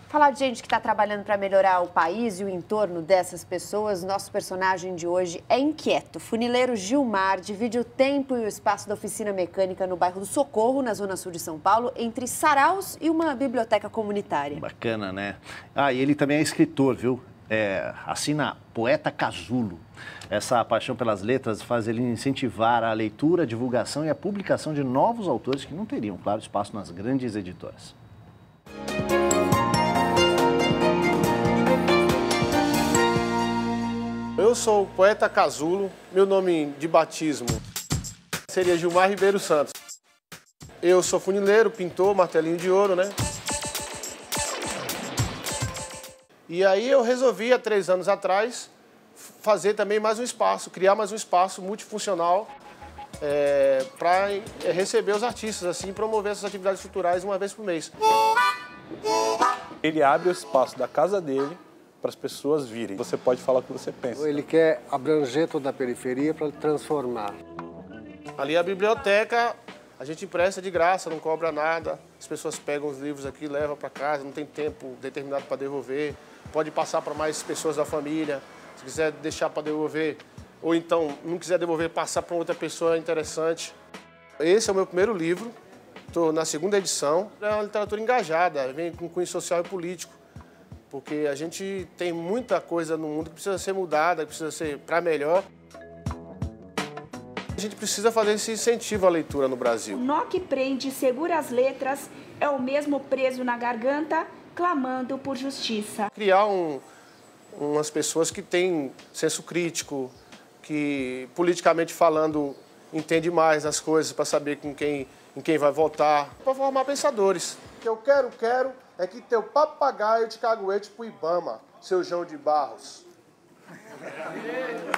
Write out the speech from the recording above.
Falar de gente que está trabalhando para melhorar o país e o entorno dessas pessoas, nosso personagem de hoje é inquieto. Funileiro Gilmar divide o tempo e o espaço da oficina mecânica no bairro do Socorro, na zona sul de São Paulo, entre saraus e uma biblioteca comunitária. Bacana, né? Ah, e ele também é escritor, viu? Assina Poeta Casulo. Essa paixão pelas letras faz ele incentivar a leitura, a divulgação e a publicação de novos autores que não teriam, claro, espaço nas grandes editoras. Eu sou o Poeta Casulo, meu nome de batismo seria Gilmar Ribeiro Santos. Eu sou funileiro, pintor, martelinho de ouro, né? E aí eu resolvi, há 3 anos atrás, fazer também mais um espaço, criar mais um espaço multifuncional para receber os artistas, assim, promover essas atividades culturais uma vez por mês. Ele abre o espaço da casa dele para as pessoas virem. Você pode falar o que você pensa. Ele quer abranger toda a periferia para transformar. Ali a biblioteca, a gente empresta de graça, não cobra nada. As pessoas pegam os livros aqui, levam para casa, não tem tempo determinado para devolver. Pode passar para mais pessoas da família. Se quiser deixar para devolver, ou então não quiser devolver, passar para outra pessoa interessante. Esse é o meu primeiro livro, estou na 2ª edição. É uma literatura engajada, vem com cunho social e político. Porque a gente tem muita coisa no mundo que precisa ser mudada, que precisa ser para melhor. A gente precisa fazer esse incentivo à leitura no Brasil. O nó que prende e segura as letras é o mesmo preso na garganta, clamando por justiça. Criar umas pessoas que têm senso crítico, que politicamente falando entende mais as coisas para saber em quem vai votar, para formar pensadores. O que eu quero é que teu papagaio te caguete pro Ibama, seu João de Barros.